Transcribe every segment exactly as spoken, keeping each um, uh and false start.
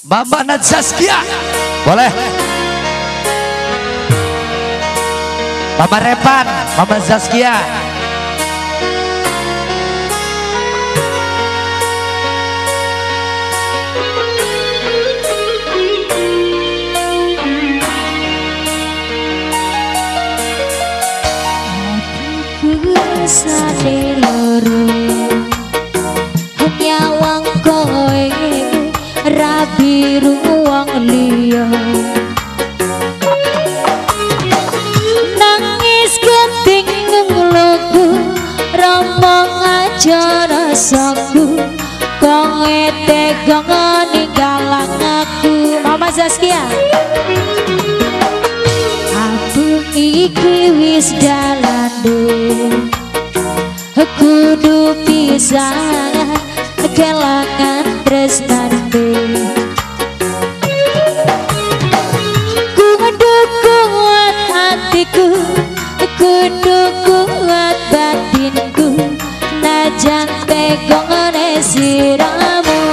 Mama Nazaskia boleh. Mama Repan, Mama Zaskia. Sade loro nyawang kowe rabi ruang liya nangis geting ngluku romong aja rasaku kowe tega ninggalang aku. Mama Zaskia, aku iki wis dalane kudu pisah kelangan tresnane kudu kuat hatiku kudu kuat batinku najan tegong siramu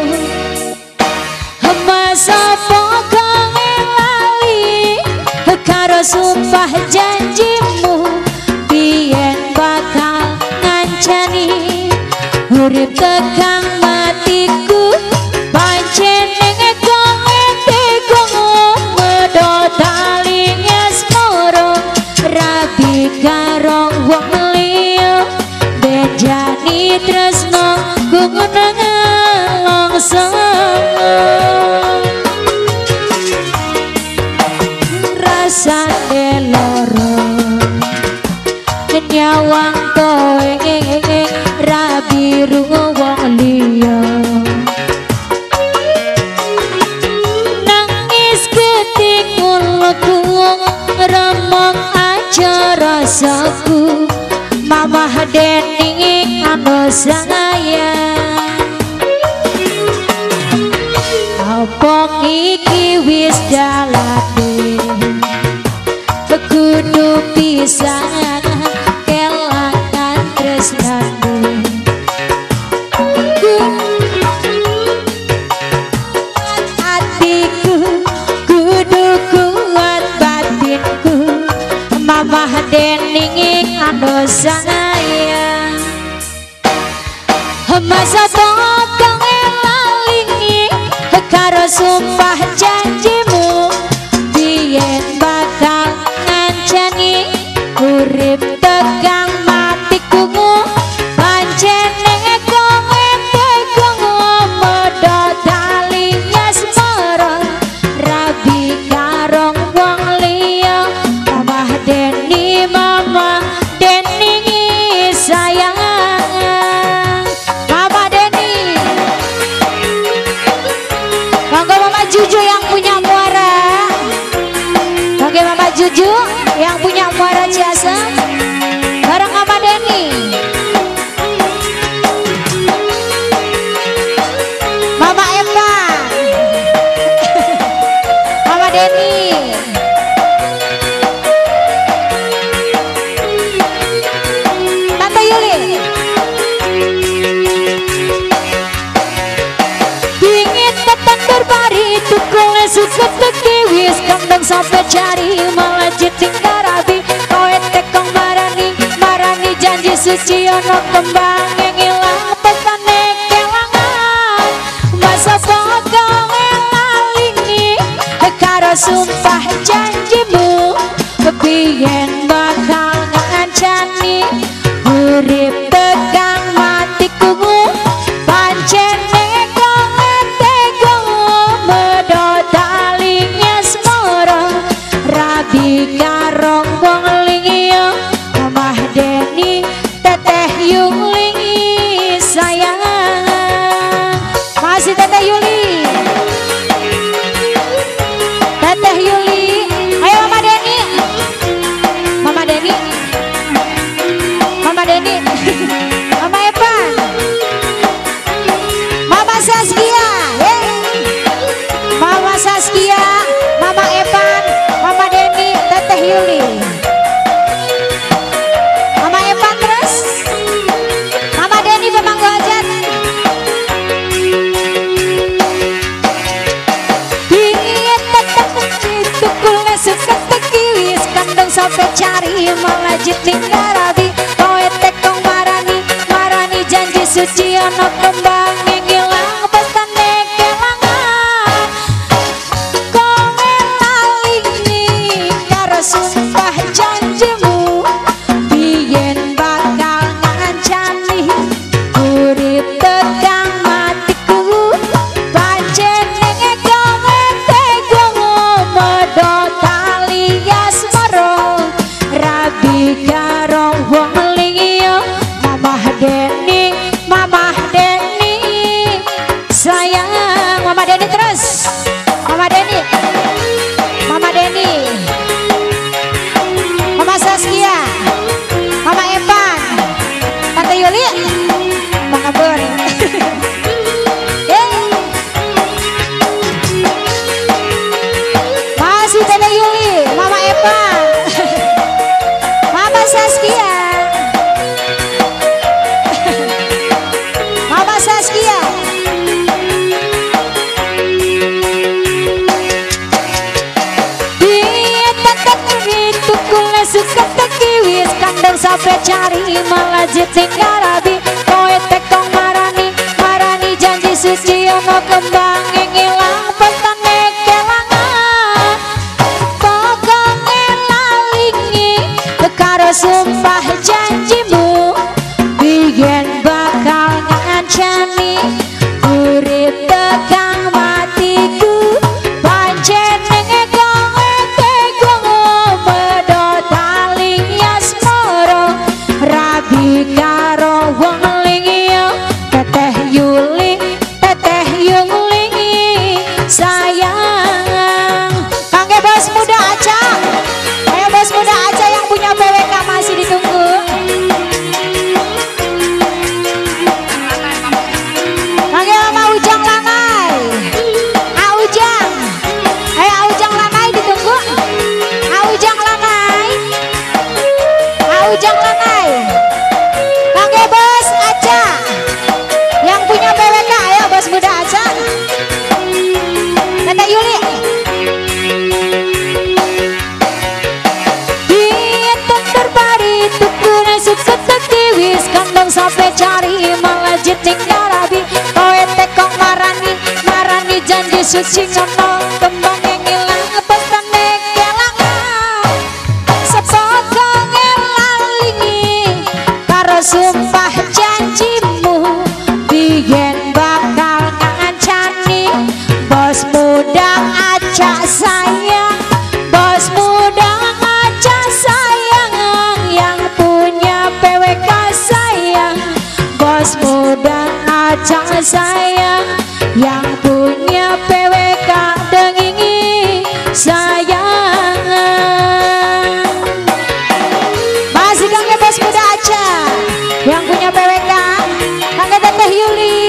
masa pokong lali karo sumpah janjimu biyen bakal ngancani urip tegang matiku pancen ning kowe tegong medhot talinge smoro rabi karo wong liya bejani tresno gunung longso rasane loro nyawang kowe rabi rungo wong liya nangis keting ngulku remong aja rasaku. Mama Deni anu sayang apa iki wis dalane kudu pisah kelangan tresnane hatiku kudu kuat batinku. Mama Deni anu sayang masa tokong lalingi karo sumpah janjimu biyen bakal ngancani urip tegang matiku pancen ning kowe tegong medhot talinge smoro rabi karo wong liya. Mama Deni, Mama Deni sayang. Mama Deni, monggo Mama Juju yang punya muara, monggo Mama Juju yang punya muara Ciasa bareng Mama Deni. Mama Eva Mama Deni Tante Yuli dingin tetandur pari tukul suket tekiwis kandang sampai cari malah jiting karabi kowe tekong marani marani janji suci ono kembang yang hilang petane kelangan masa pokong lalingi karo sumpah janjimu biyen bakal ngancani urip tegang matiku pancen ning kowe tegong medhot talinge smoro rabi karo wong liya. Mama Deni Teteh Yuli sayang. Masih Teteh Yuli Teteh Yuli ayo Mama Deni Mama Deni Mama Deni Mama Evan Mama Saskia hey. Mama Saskia Mama Evan Mama Deni Teteh Yuli Mama Evan terus suci ana kembang ngilang petane kelangan kowe lali karo sumpah janjimu biyen bakal ngancani urip tekan matiku pancen ning kowe tega medho tali asmara rabi karo wong liya Mamah Deni Mamah Deni sayang Mama Deni terus Mama Deni Mama Deni Mama Saskia Mama Evan Tante Yuli Bang Abur masih Tante Yuli Mama Evan Mama Saskia Mama Saskia dia tetap begitu kula suka tekiwis kandang sampai cari malah jeting garabi kowe tekong marani marani janji suci ono kembang ngilang petane kelangan pokoknya lalingi karo sumpah janjimu biyen bakal ngancani urip tekan matiku pancen ning kowe tega medho tali asmara rabi karo wong liya teteh Yuli teteh Yuli sayang kangge bos muda aja ayo bos muda aja yang punya P W K masih ditunggu kangge Mama Ujang Lanai Aujang ayo Aujang Lanai ditunggu Aujang Lanai Aujang Lanai kangge bos aja yang punya P W K ayo bos muda aja Teteh Yuli terbari tukune suka tekiwis kandang sampai cari malah jeting garabi kowe tekong marani marani janji suci ngono kembang ngilang petane kelangan sepokone lalingi karo sumpah janjimu biyen bakal ngancani bos muda aja sayang bos muda aja sayang yang punya P W K sayang bos muda aja sayang yang punya P W K dengingi sayang masih kangge bos muda aja yang punya P W K kangge Teteh Yuli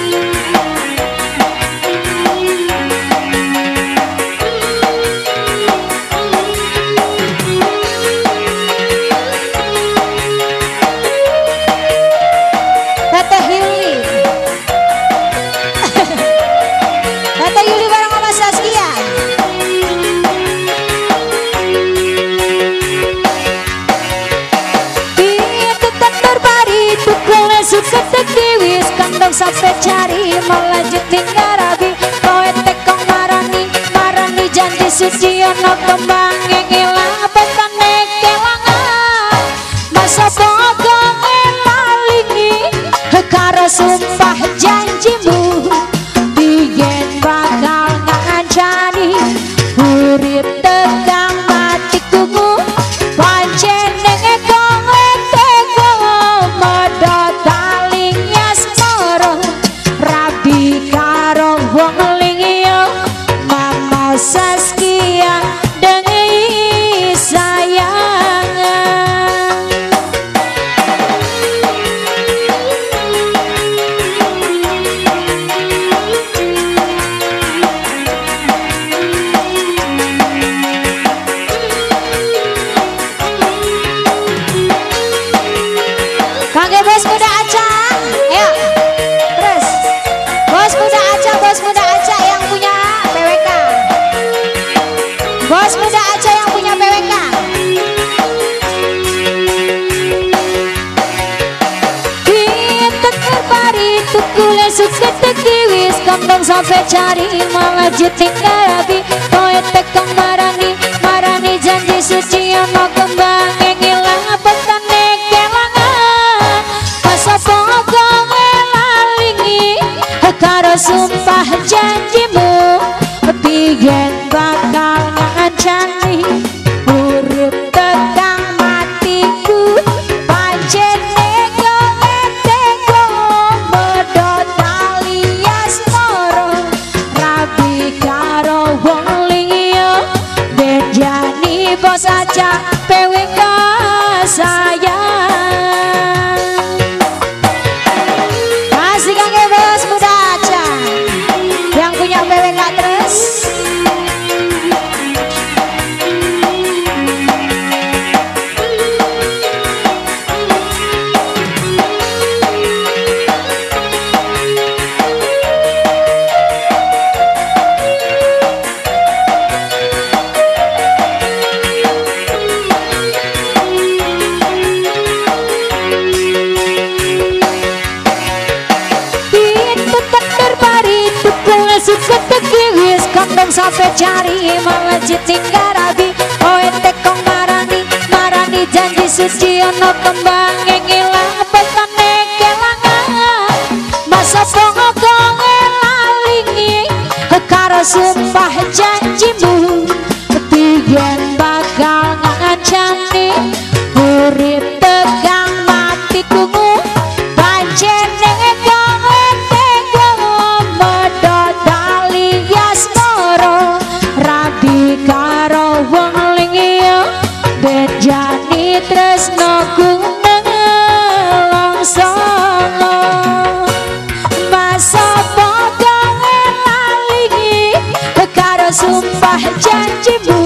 Teteh Yuli Teteh Yuli bareng Mama Saskia dia tetap berbari tukulnya suka tekiwis kandang sampai cari malah jeting garabi kowe tekong marani marani janji suci ono kembang ngilang petane kelangan masa pokoknya lalingi karo sumpah janjimu biyen bakal ngancani urip tekan matiku pancen ning kowe tega medho tali asmara rabi karo wong liya Mama Saskia dengi sayang kangge bos muda aja ayo terus bos muda aja bos muda aja yang punya P W K bos muda aja yang punya P W K kita terbari suka tekiwis kandang sampai cari malah juting karabi kowe tekong marani marani janji suci ono kembang ngilang petane kelangan masa pokok lalingi karo sumpah janjimu biyen bakal ngancani urip tekan matiku pancene kowe teko medhot alias moro rabi karo wong liya bedani bos aja pewe sayang masih kangge bos muda aja yang punya P W K terus. Suka tekiwis kandang sampai cari malah jiting karabi kowe tekong marani marani janji suci ono kembang ngilang petane kelangan masa pokok kowe lalingi karo sumpah janjimu biyen bakal ngancani urip tegang matiku pancene kowe tega medhot alias moro rabi karo wong liya bedani tresnoku nelongsono masa pokok lalingi karo sumpah janjimu